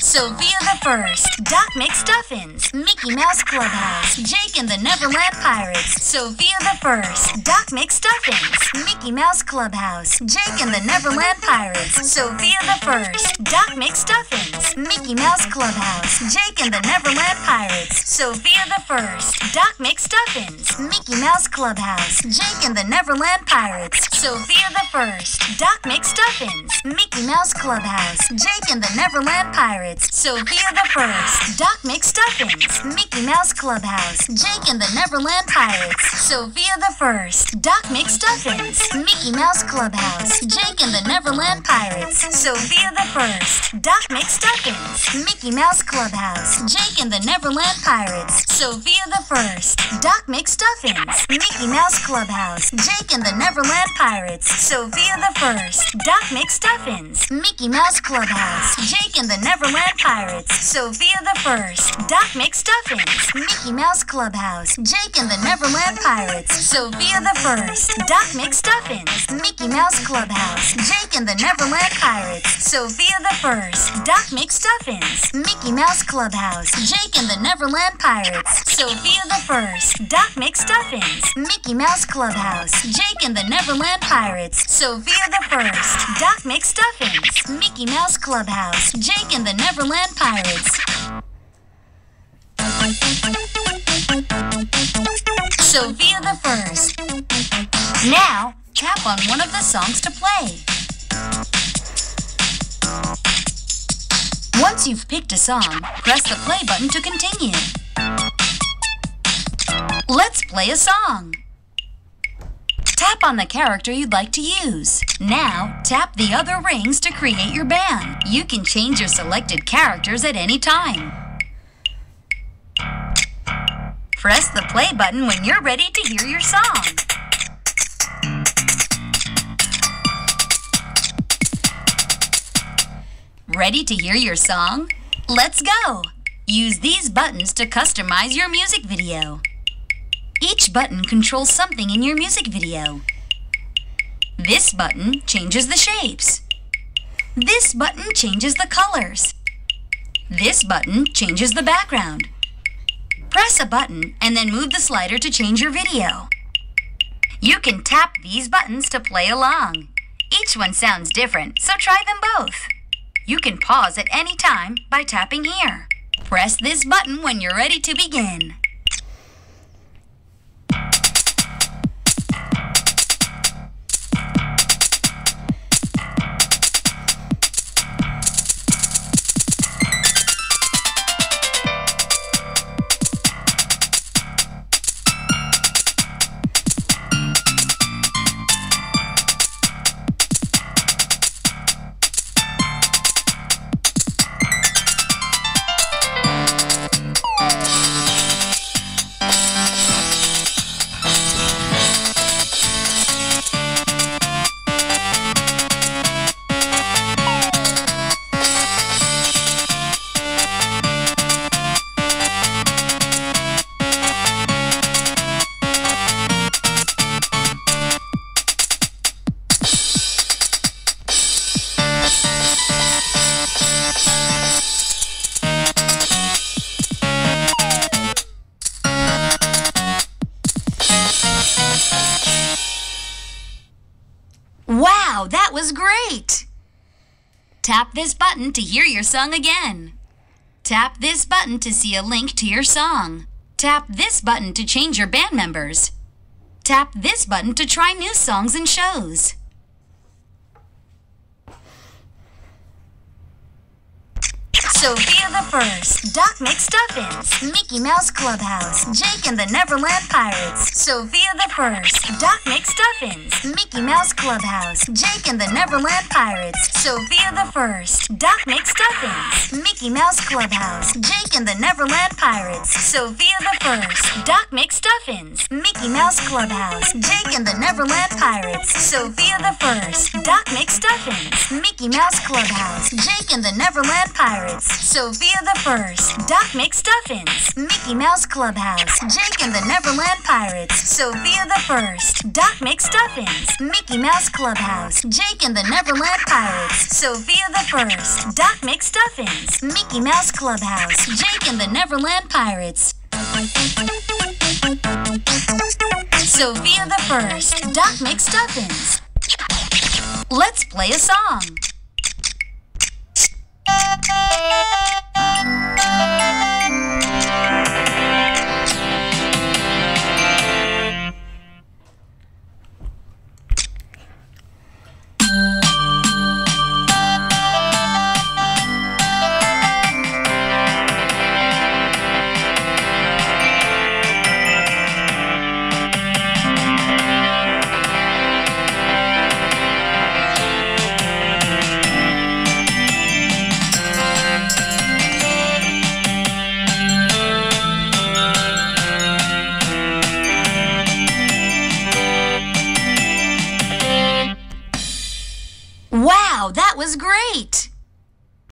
Sophia the First, Doc McStuffins, Mickey Mouse Clubhouse, Jake and the Neverland Pirates. Sophia the First, Doc McStuffins, Mickey Mouse Clubhouse, Jake and the Neverland Pirates. Sophia the First, Doc McStuffins, Mickey Mouse Clubhouse, Jake and the Neverland Pirates. Sophia the First, Doc McStuffins, Mickey Mouse Clubhouse, Jake and the Neverland Pirates. Sophia the First, Doc McStuffins, Mickey Mouse Clubhouse, Jake and the Neverland Pirates. Sophia the First, Doc McStuffins, Mickey Mouse Clubhouse, Jake and the Neverland Pirates. Sophia the First, Doc McStuffins, Mickey Mouse Clubhouse, Jake and the Neverland Pirates. Sophia the First, Doc McStuffins, Mickey Mouse Clubhouse, Jake and the Neverland Pirates. Sophia the First, Doc McStuffins, Mickey Mouse Clubhouse, Jake and the Neverland Pirates. Sophia the First, Doc McStuffins, Mickey Mouse Clubhouse, Jake and the Neverland Pirates. Sophia the First, Doc McStuffins, Mickey Mouse Clubhouse, Jake and the Neverland Pirates. Sophia the First, Doc McStuffins, Mickey Mouse Clubhouse, Jake and the Neverland Pirates. Sophia the First, Doc McStuffins, Mickey Mouse Clubhouse, Jake and the Neverland Pirates. Sophia the First, Doc McStuffins, Mickey Mouse Clubhouse, Jake and the Neverland Pirates. Sophia the First, Doc McStuffins, Mickey Mouse Clubhouse, Jake and the Neverland Pirates. Sophia the First. Now, tap on one of the songs to play. Once you've picked a song, press the play button to continue. Let's play a song. Tap on the character you'd like to use. Now, tap the other rings to create your band. You can change your selected characters at any time. Press the play button when you're ready to hear your song. Ready to hear your song? Let's go! Use these buttons to customize your music video. Each button controls something in your music video. This button changes the shapes. This button changes the colors. This button changes the background. Press a button and then move the slider to change your video. You can tap these buttons to play along. Each one sounds different, so try them both. You can pause at any time by tapping here. Press this button when you're ready to begin. Wow, that was great! Tap this button to hear your song again. Tap this button to see a link to your song. Tap this button to change your band members. Tap this button to try new songs and shows. Sophia the First, Doc McStuffins, Mickey Mouse Clubhouse, Jake and the Neverland Pirates. Sophia the First, Doc McStuffins, Mickey Mouse Clubhouse, Jake and the Neverland Pirates. Sophia the First, Doc McStuffins, Mickey Mouse Clubhouse, Jake and the Neverland Pirates. Sophia the First, Doc McStuffins, Mickey Mouse Clubhouse, Jake and the Neverland Pirates. Sophia the First, Doc McStuffins, Mickey Mouse Clubhouse, Jake and the Neverland Pirates. Sophia the First, Doc McStuffins, Mickey Mouse Clubhouse, Jake and the Neverland Pirates. Sophia the First, Doc McStuffins, Mickey Mouse Clubhouse, Jake and the Neverland Pirates. Sophia the First, Doc McStuffins, Mickey Mouse Clubhouse, Jake and the Neverland Pirates. Sofia the First, Doc McStuffins. Let's play a song.